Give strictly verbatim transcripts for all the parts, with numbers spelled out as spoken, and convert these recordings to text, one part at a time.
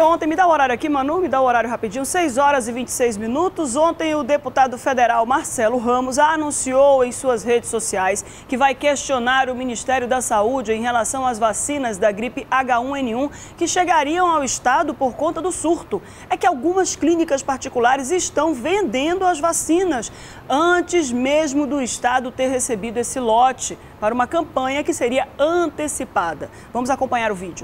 ontem, me dá o horário aqui, Manu, me dá o horário rapidinho, seis horas e vinte e seis minutos. Ontem o deputado federal Marcelo Ramos anunciou em suas redes sociais que vai questionar o Ministério da Saúde em relação às vacinas da gripe H um N um que chegariam ao estado por conta do surto. É que algumas clínicas particulares estão vendendo as vacinas antes mesmo do estado ter recebido esse lote para uma campanha que seria antecipada. Vamos acompanhar o vídeo.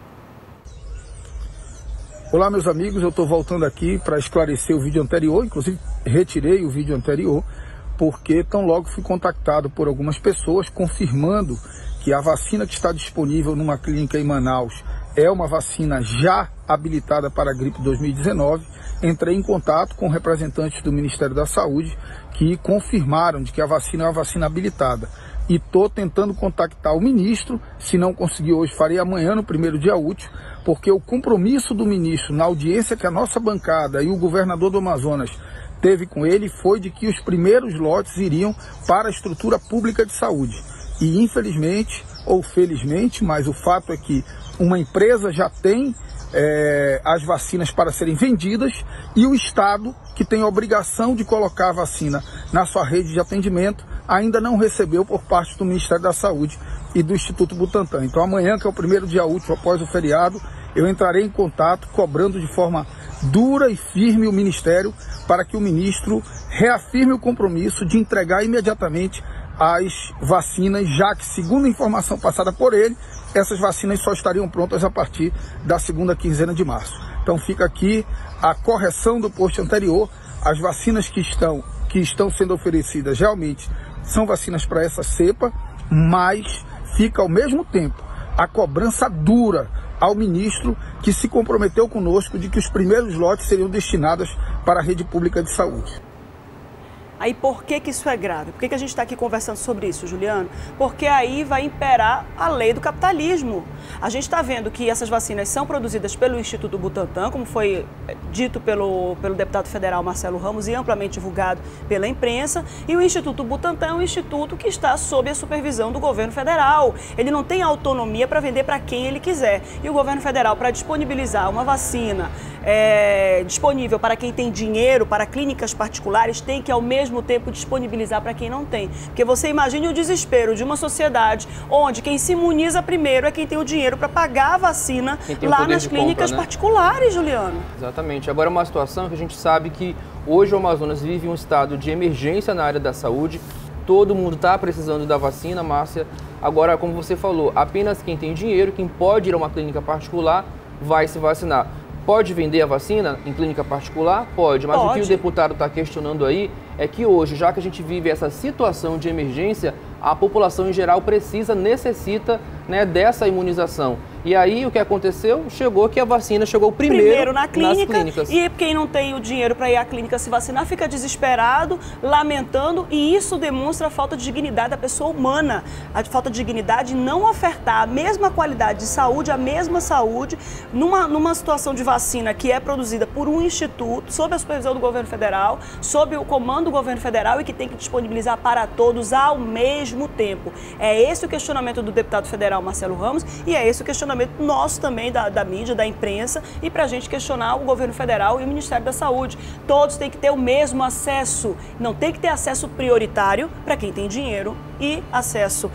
Olá, meus amigos, eu estou voltando aqui para esclarecer o vídeo anterior, inclusive retirei o vídeo anterior, porque tão logo fui contactado por algumas pessoas confirmando que a vacina que está disponível numa clínica em Manaus é uma vacina já habilitada para a gripe dois mil e dezenove. Entrei em contato com representantes do Ministério da Saúde que confirmaram de que a vacina é uma vacina habilitada. E estou tentando contactar o ministro, se não conseguir hoje, farei amanhã no primeiro dia útil, porque o compromisso do ministro na audiência que a nossa bancada e o governador do Amazonas teve com ele foi de que os primeiros lotes iriam para a estrutura pública de saúde. E infelizmente, ou felizmente, mas o fato é que uma empresa já tem é, as vacinas para serem vendidas e o Estado, que tem a obrigação de colocar a vacina na sua rede de atendimento, ainda não recebeu por parte do Ministério da Saúde e do Instituto Butantan. Então amanhã, que é o primeiro dia útil após o feriado, eu entrarei em contato cobrando de forma dura e firme o Ministério para que o ministro reafirme o compromisso de entregar imediatamente as vacinas, já que, segundo a informação passada por ele, essas vacinas só estariam prontas a partir da segunda quinzena de março. Então fica aqui a correção do post anterior. As vacinas que estão, que estão sendo oferecidas realmente são vacinas para essa cepa, mas fica ao mesmo tempo a cobrança dura ao ministro, que se comprometeu conosco de que os primeiros lotes seriam destinados para a rede pública de saúde. Aí por que que isso é grave? Por que que a gente está aqui conversando sobre isso, Juliano? Porque aí vai imperar a lei do capitalismo. A gente está vendo que essas vacinas são produzidas pelo Instituto Butantan, como foi dito pelo, pelo deputado federal Marcelo Ramos e amplamente divulgado pela imprensa. E o Instituto Butantan é um instituto que está sob a supervisão do governo federal. Ele não tem autonomia para vender para quem ele quiser. E o governo federal, para disponibilizar uma vacina é, disponível para quem tem dinheiro, para clínicas particulares, tem que ao mesmo tempo disponibilizar para quem não tem. Porque você imagine o desespero de uma sociedade onde quem se imuniza primeiro é quem tem o dinheiro para pagar a vacina lá nas clínicas compra, né? particulares, Juliano. Exatamente. Agora é uma situação que a gente sabe que hoje o Amazonas vive um estado de emergência na área da saúde. Todo mundo está precisando da vacina, Márcia. Agora, como você falou, apenas quem tem dinheiro, quem pode ir a uma clínica particular, vai se vacinar. Pode vender a vacina em clínica particular? Pode, mas Pode. o que o deputado está questionando aí é que hoje, já que a gente vive essa situação de emergência, a população em geral precisa, necessita, né, dessa imunização. E aí o que aconteceu? Chegou que a vacina chegou primeiro, primeiro na clínica, nas clínicas. E quem não tem o dinheiro para ir à clínica se vacinar fica desesperado, lamentando, e isso demonstra a falta de dignidade da pessoa humana, a falta de dignidade em não ofertar a mesma qualidade de saúde, a mesma saúde, numa, numa situação de vacina que é produzida por um instituto, sob a supervisão do governo federal, sob o comando do governo federal e que tem que disponibilizar para todos ao mesmo tempo. É esse o questionamento do deputado federal Marcelo Ramos e é esse o questionamento nosso também da, da mídia, da imprensa, e para a gente questionar o governo federal e o Ministério da Saúde. Todos têm que ter o mesmo acesso, não tem que ter acesso prioritário para quem tem dinheiro e acesso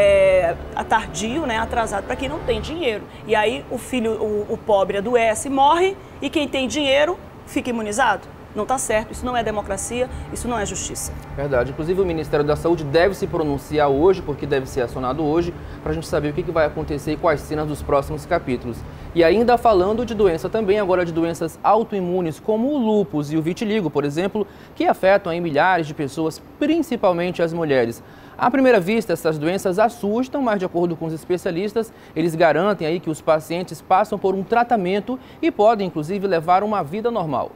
é, tardio, né, atrasado para quem não tem dinheiro. E aí o filho, o, o pobre adoece, morre, e quem tem dinheiro fica imunizado? Não está certo, isso não é democracia, isso não é justiça. Verdade. Inclusive o Ministério da Saúde deve se pronunciar hoje, porque deve ser acionado hoje, para a gente saber o que, que vai acontecer e quais cenas dos próximos capítulos. E ainda falando de doença também, agora de doenças autoimunes, como o lúpus e o vitiligo, por exemplo, que afetam aí milhares de pessoas, principalmente as mulheres. À primeira vista, essas doenças assustam, mas de acordo com os especialistas, eles garantem aí que os pacientes passam por um tratamento e podem, inclusive, levar uma vida normal.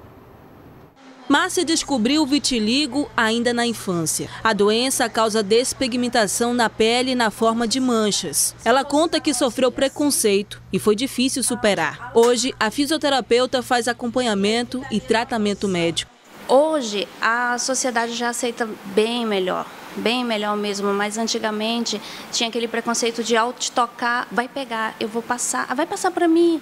Márcia descobriu o vitiligo ainda na infância. A doença causa despigmentação na pele na forma de manchas. Ela conta que sofreu preconceito e foi difícil superar. Hoje, a fisioterapeuta faz acompanhamento e tratamento médico. Hoje, a sociedade já aceita bem melhor bem melhor mesmo, mas antigamente tinha aquele preconceito de ao te tocar, vai pegar, eu vou passar, vai passar para mim.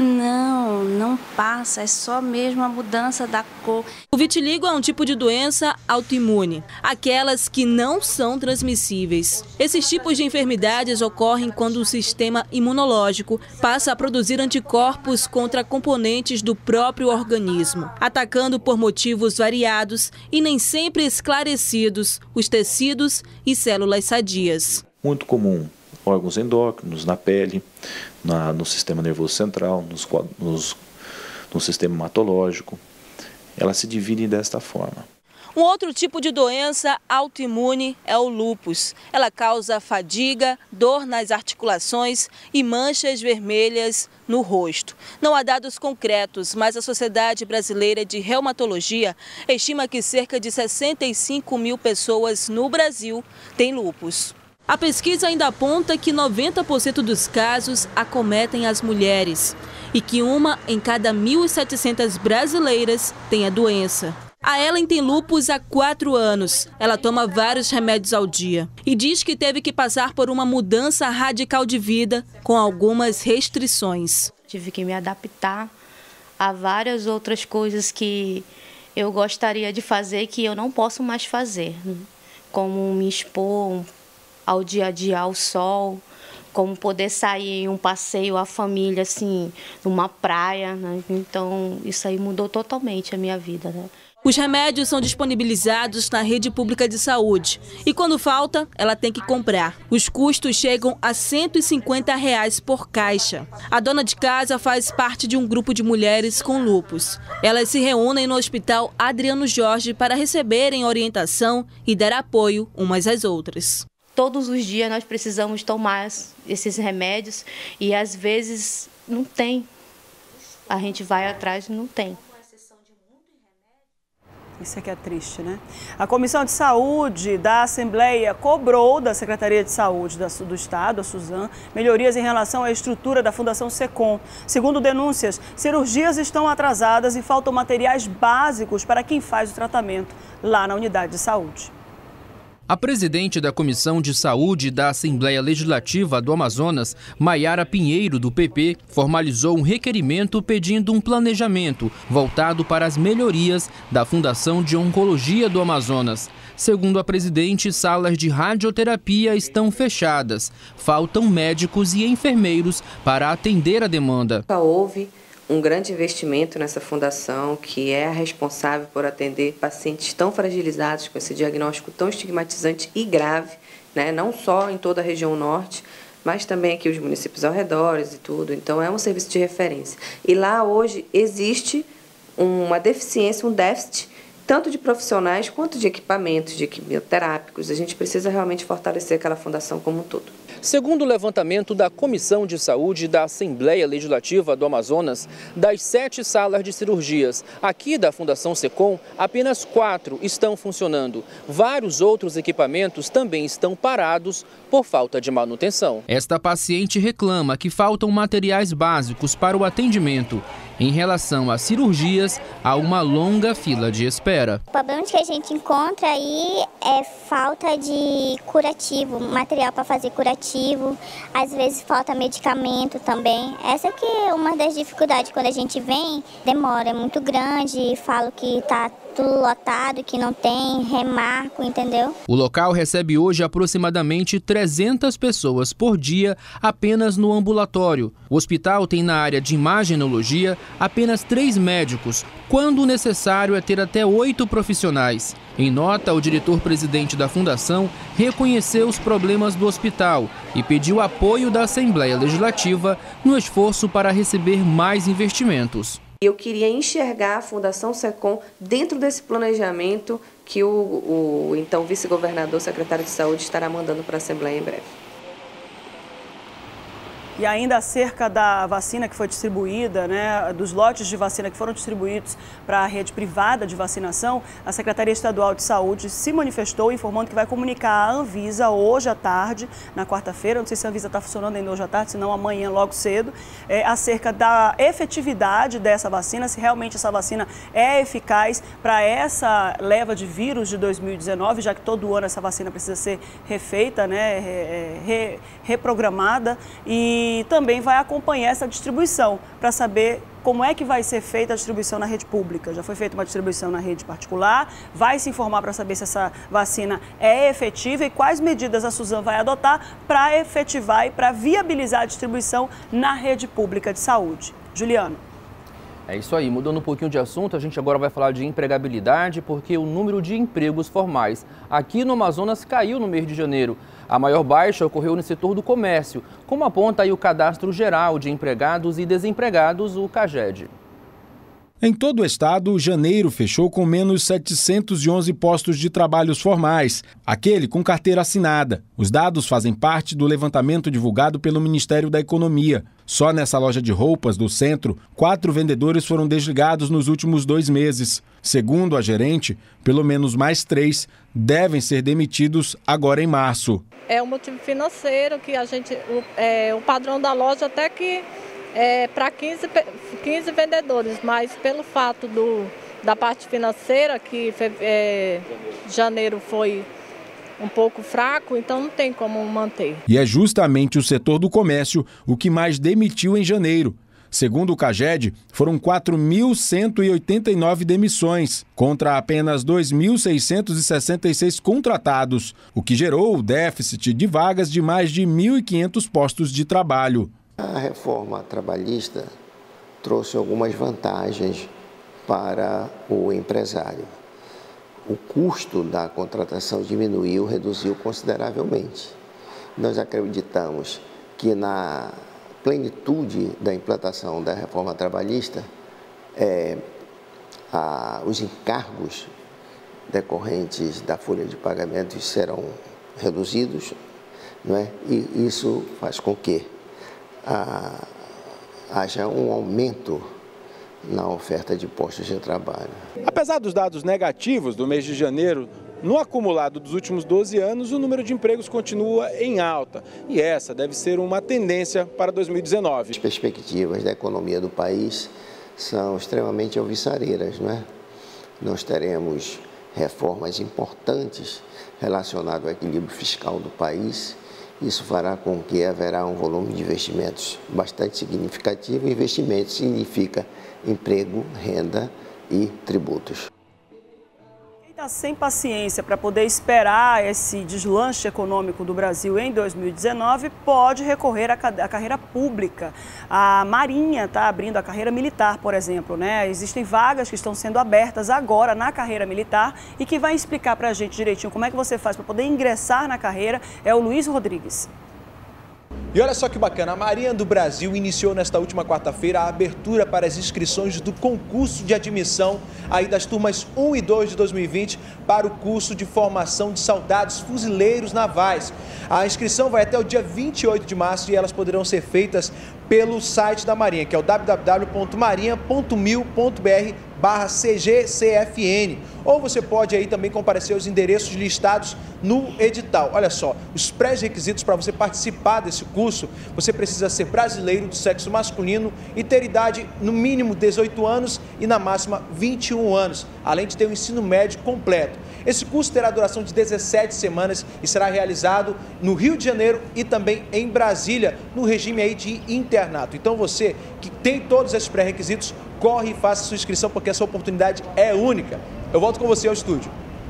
Não, não passa, é só mesmo a mudança da cor. O vitiligo é um tipo de doença autoimune, aquelas que não são transmissíveis. Esses tipos de enfermidades ocorrem quando o sistema imunológico passa a produzir anticorpos contra componentes do próprio organismo, atacando por motivos variados e nem sempre esclarecidos os tecidos e células sadias. Muito comum órgãos endócrinos, na pele, na, no sistema nervoso central, nos, nos, no sistema hematológico. Elas se dividem desta forma. Um outro tipo de doença autoimune é o lúpus. Ela causa fadiga, dor nas articulações e manchas vermelhas no rosto. Não há dados concretos, mas a Sociedade Brasileira de Reumatologia estima que cerca de sessenta e cinco mil pessoas no Brasil têm lúpus. A pesquisa ainda aponta que noventa por cento dos casos acometem as mulheres e que uma em cada mil e setecentas brasileiras tem a doença. A Ellen tem lúpus há quatro anos. Ela toma vários remédios ao dia e diz que teve que passar por uma mudança radical de vida com algumas restrições. Tive que me adaptar a várias outras coisas que eu gostaria de fazer que eu não posso mais fazer, como me expor ao dia a dia ao sol, como poder sair em um passeio à família, assim, numa praia, né? Então, isso aí mudou totalmente a minha vida, né? Os remédios são disponibilizados na rede pública de saúde e quando falta, ela tem que comprar. Os custos chegam a cento e cinquenta reais por caixa. A dona de casa faz parte de um grupo de mulheres com lúpus. Elas se reúnem no Hospital Adriano Jorge para receberem orientação e dar apoio umas às outras. Todos os dias nós precisamos tomar esses remédios e às vezes não tem. A gente vai atrás e não tem. Isso aqui é triste, né? A Comissão de Saúde da Assembleia cobrou da Secretaria de Saúde do Estado, a Suzan, melhorias em relação à estrutura da Fundação SECOM. Segundo denúncias, cirurgias estão atrasadas e faltam materiais básicos para quem faz o tratamento lá na unidade de saúde. A presidente da Comissão de Saúde da Assembleia Legislativa do Amazonas, Maiara Pinheiro, do P P, formalizou um requerimento pedindo um planejamento voltado para as melhorias da Fundação de Oncologia do Amazonas. Segundo a presidente, salas de radioterapia estão fechadas. Faltam médicos e enfermeiros para atender a demanda. Houve um grande investimento nessa fundação, que é a responsável por atender pacientes tão fragilizados com esse diagnóstico tão estigmatizante e grave, né? Não só em toda a região norte, mas também aqui os municípios ao redor e tudo. Então é um serviço de referência. E lá hoje existe uma deficiência, um déficit, tanto de profissionais quanto de equipamentos, de quimioterápicos. A gente precisa realmente fortalecer aquela fundação como um todo. Segundo o levantamento da Comissão de Saúde da Assembleia Legislativa do Amazonas, das sete salas de cirurgias aqui da Fundação SECOM, apenas quatro estão funcionando. Vários outros equipamentos também estão parados por falta de manutenção. Esta paciente reclama que faltam materiais básicos para o atendimento. Em relação às cirurgias, há uma longa fila de espera. O problema que a gente encontra aí é falta de curativo, material para fazer curativo, às vezes falta medicamento também. Essa que é uma das dificuldades quando a gente vem, demora, é muito grande, falo que está tudo lotado, que não tem, remarco, entendeu? O local recebe hoje aproximadamente trezentas pessoas por dia apenas no ambulatório. O hospital tem na área de imagenologia apenas três médicos, quando o necessário é ter até oito profissionais. Em nota, o diretor-presidente da Fundação reconheceu os problemas do hospital e pediu apoio da Assembleia Legislativa no esforço para receber mais investimentos. Eu queria enxergar a Fundação SECOM dentro desse planejamento que o, o então vice-governador, secretário de Saúde, estará mandando para a Assembleia em breve. E ainda acerca da vacina que foi distribuída, né, dos lotes de vacina que foram distribuídos para a rede privada de vacinação, a Secretaria Estadual de Saúde se manifestou informando que vai comunicar à Anvisa hoje à tarde, na quarta-feira, não sei se a Anvisa está funcionando ainda hoje à tarde, senão amanhã logo cedo, é, acerca da efetividade dessa vacina, se realmente essa vacina é eficaz para essa leva de vírus de dois mil e dezenove, já que todo ano essa vacina precisa ser refeita, né, re, re, reprogramada, e E também vai acompanhar essa distribuição para saber como é que vai ser feita a distribuição na rede pública. Já foi feita uma distribuição na rede particular, vai se informar para saber se essa vacina é efetiva e quais medidas a Suzam vai adotar para efetivar e para viabilizar a distribuição na rede pública de saúde. Juliano. É isso aí, mudando um pouquinho de assunto, a gente agora vai falar de empregabilidade, porque o número de empregos formais aqui no Amazonas caiu no mês de janeiro. A maior baixa ocorreu no setor do comércio, como aponta aí o Cadastro Geral de Empregados e Desempregados, o CAGED. Em todo o estado, janeiro fechou com menos setecentos e onze postos de trabalhos formais, aquele com carteira assinada. Os dados fazem parte do levantamento divulgado pelo Ministério da Economia. Só nessa loja de roupas do centro, quatro vendedores foram desligados nos últimos dois meses. Segundo a gerente, pelo menos mais três devem ser demitidos agora em março. É um motivo financeiro que a gente, o, é, o padrão da loja até que é para quinze, quinze vendedores, mas pelo fato do, da parte financeira, que é, janeiro foi um pouco fraco, então não tem como manter. E é justamente o setor do comércio o que mais demitiu em janeiro. Segundo o CAGED, foram quatro mil cento e oitenta e nove demissões, contra apenas dois mil seiscentos e sessenta e seis contratados, o que gerou o déficit de vagas de mais de mil e quinhentos postos de trabalho. A reforma trabalhista trouxe algumas vantagens para o empresário. O custo da contratação diminuiu, reduziu consideravelmente. Nós acreditamos que na plenitude da implantação da reforma trabalhista, é, a, os encargos decorrentes da folha de pagamentos serão reduzidos, não é? E isso faz com que a, haja um aumento na oferta de postos de trabalho. Apesar dos dados negativos do mês de janeiro, no acumulado dos últimos doze anos, o número de empregos continua em alta. E essa deve ser uma tendência para dois mil e dezenove. As perspectivas da economia do país são extremamente alvissareiras, não é? Nós teremos reformas importantes relacionadas ao equilíbrio fiscal do país. Isso fará com que haverá um volume de investimentos bastante significativo. Investimento significa emprego, renda e tributos. Quem está sem paciência para poder esperar esse deslanche econômico do Brasil em dois mil e dezenove pode recorrer à carreira pública. A Marinha está abrindo a carreira militar, por exemplo, né? Existem vagas que estão sendo abertas agora na carreira militar e que vai explicar para a gente direitinho como é que você faz para poder ingressar na carreira é o Luiz Rodrigues. E olha só que bacana, a Marinha do Brasil iniciou nesta última quarta-feira a abertura para as inscrições do concurso de admissão aí das turmas um e dois de dois mil e vinte para o curso de formação de soldados fuzileiros navais. A inscrição vai até o dia vinte e oito de março e elas poderão ser feitas pelo site da Marinha, que é o w w w ponto marinha ponto mil ponto b r barra C G C F N. Ou você pode aí também comparecer aos endereços listados no edital. Olha só, os pré-requisitos para você participar desse curso, você precisa ser brasileiro do sexo masculino e ter idade no mínimo dezoito anos e na máxima vinte e um anos, além de ter o ensino médio completo. Esse curso terá duração de dezessete semanas e será realizado no Rio de Janeiro e também em Brasília, no regime aí de internato. Então você que tem todos esses pré-requisitos, corre e faça sua inscrição porque essa oportunidade é única. Eu volto com você ao estúdio.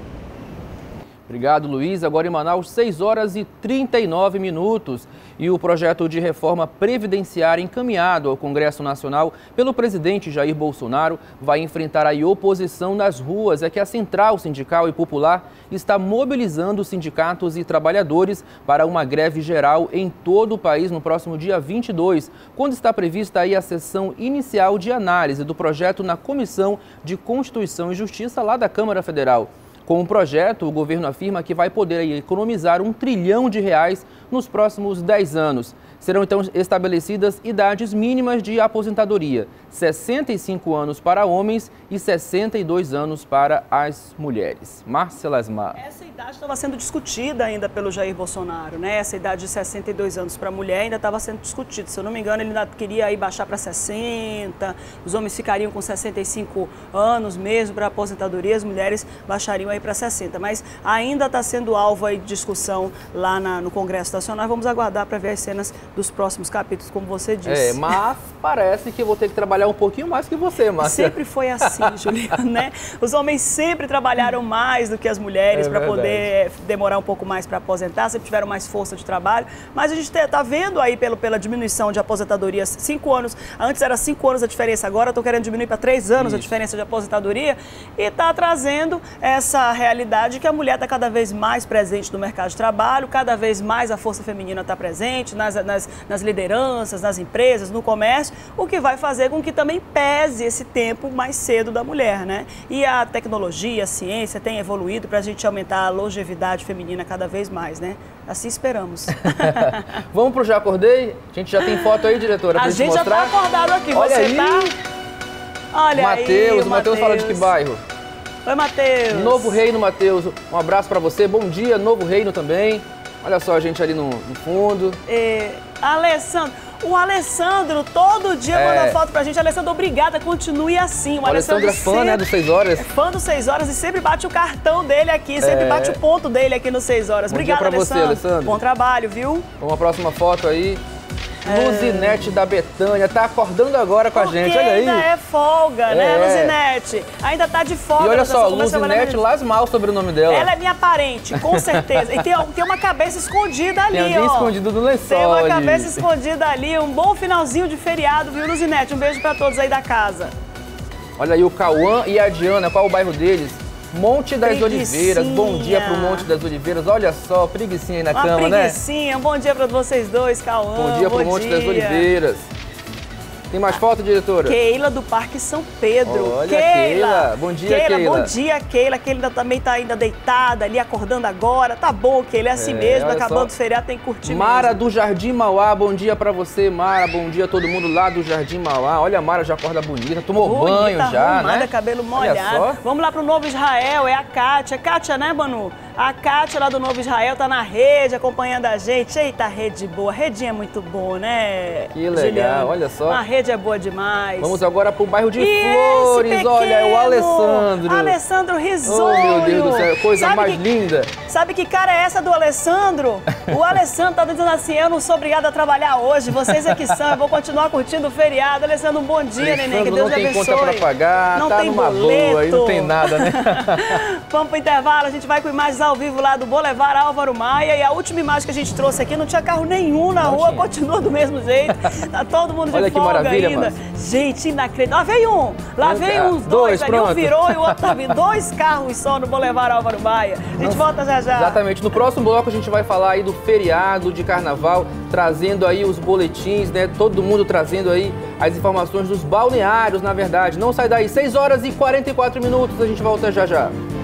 Obrigado, Luiz. Agora em Manaus, seis horas e trinta e nove minutos. E o projeto de reforma previdenciária encaminhado ao Congresso Nacional pelo presidente Jair Bolsonaro vai enfrentar a oposição nas ruas. É que a Central Sindical e Popular está mobilizando os sindicatos e trabalhadores para uma greve geral em todo o país no próximo dia vinte e dois, quando está prevista aí a sessão inicial de análise do projeto na Comissão de Constituição e Justiça lá da Câmara Federal. Com o projeto, o governo afirma que vai poder aí economizar um trilhão de reais nos próximos dez anos. Serão então estabelecidas idades mínimas de aposentadoria, sessenta e cinco anos para homens e sessenta e dois anos para as mulheres. Márcia Lasmar. Essa idade estava sendo discutida ainda pelo Jair Bolsonaro, né? Essa idade de sessenta e dois anos para a mulher ainda estava sendo discutida. Se eu não me engano, ele ainda queria aí baixar para sessenta, os homens ficariam com sessenta e cinco anos mesmo para aposentadoria, as mulheres baixariam aí para sessenta. Mas ainda está sendo alvo aí de discussão lá na, no Congresso Nacional. Vamos aguardar para ver as cenas dos próximos capítulos, como você disse. É, mas parece que eu vou ter que trabalhar um pouquinho mais que você, Márcia. Sempre foi assim, Juliana, né? Os homens sempre trabalharam mais do que as mulheres é para poder demorar um pouco mais para aposentar, sempre tiveram mais força de trabalho, mas a gente está vendo aí pelo, pela diminuição de aposentadorias, cinco anos, antes era cinco anos a diferença, agora estão querendo diminuir para três anos Isso. a diferença de aposentadoria, e está trazendo essa realidade que a mulher está cada vez mais presente no mercado de trabalho, cada vez mais a força feminina está presente nas, nas, nas lideranças, nas empresas, no comércio, o que vai fazer com que também pese esse tempo mais cedo da mulher, né? E a tecnologia, a ciência tem evoluído para a gente aumentar a longevidade feminina cada vez mais, né? Assim esperamos. Vamos pro Já Acordei? A gente já tem foto aí, diretora, pra a gente mostrar? já tá acordado aqui. Olha Você aí. tá? Olha Mateus, aí, o Matheus fala de que bairro? Oi, Matheus. Novo Reino, Matheus. Um abraço para você. Bom dia, Novo Reino também. Olha só a gente ali no, no fundo. É, Alessandro, o Alessandro todo dia é. manda foto pra gente. Alessandro, obrigada, continue assim. O, o Alessandro, Alessandro é fã, sempre, né, do seis horas. É fã do seis horas e sempre bate o cartão dele aqui, sempre é. bate o ponto dele aqui no seis horas. Bom Obrigada, dia pra Alessandro. você, Alessandro. Bom trabalho, viu? Uma próxima foto aí. É. Luzinete da Betânia, tá acordando agora com Porque a gente, olha aí. ainda é folga, é. né, Luzinete? Ainda tá de folga. E olha só, Luzinete Lasmal sobre o nome dela. Ela é minha parente, com certeza. E tem, tem uma cabeça escondida ali, tem ó. escondido no lençol. Tem uma ali. cabeça escondida ali. Um bom finalzinho de feriado, viu, Luzinete? Um beijo pra todos aí da casa. Olha aí o Cauã e a Diana, qual é o bairro deles? Monte das Oliveiras, bom dia pro Monte das Oliveiras, olha só, preguicinha aí na Uma cama, preguicinha. né? Preguicinha, um bom dia pra vocês dois, Cauã. Bom dia pro bom Monte dia. das Oliveiras. Tem mais foto, diretora? Keila do Parque São Pedro. Olha, Keila. Keila. Bom dia, Keila. Keila. Bom dia, Keila. Keila também tá ainda deitada ali, acordando agora. Tá bom, Keila, é assim é, mesmo, acabando o feriado, tem que curtir Mara mesmo. do Jardim Mauá, bom dia pra você, Mara. Bom dia a todo mundo lá do Jardim Mauá. Olha, a Mara já acorda bonita, tomou bonita, banho já, arrumada, né? Cabelo molhado. Vamos lá pro Novo Israel, é a Kátia. Kátia, né, Manu? A Kátia lá do Novo Israel tá na rede, acompanhando a gente. Eita, rede boa. Redinha é muito boa, né, Que legal, Juliana? olha só. A rede é boa demais. Vamos agora pro bairro de e Flores, pequeno, olha, é o Alessandro. Alessandro Risonho. Oh, meu Deus do céu, coisa sabe mais que, linda. Sabe que cara é essa do Alessandro? O Alessandro tá dizendo assim, eu não sou obrigado a trabalhar hoje, vocês é que são, eu vou continuar curtindo o feriado. Alessandro, um bom dia, Alessandro, neném, que Deus te abençoe. Não tem conta pra pagar, não tá tem numa boleto. boa, aí não tem nada, né? Vamos pro intervalo, a gente vai com imagens ao vivo lá do Boulevard Álvaro Maia, e a última imagem que a gente trouxe aqui, não tinha carro nenhum na não rua, tinha. Continua do mesmo jeito, tá todo mundo de Olha que folga maravilha, ainda. Mas... Gente, inacreditável. Lá veio um, lá veio uns dois, dois ali pronto. um virou e o outro tá vindo. Dois carros só no Boulevard Álvaro Maia. A gente volta já já. Exatamente. No próximo bloco a gente vai falar aí do feriado de carnaval, trazendo aí os boletins, né? Todo mundo trazendo aí as informações dos balneários, na verdade. Não sai daí. seis horas e quarenta e quatro minutos, a gente volta já já.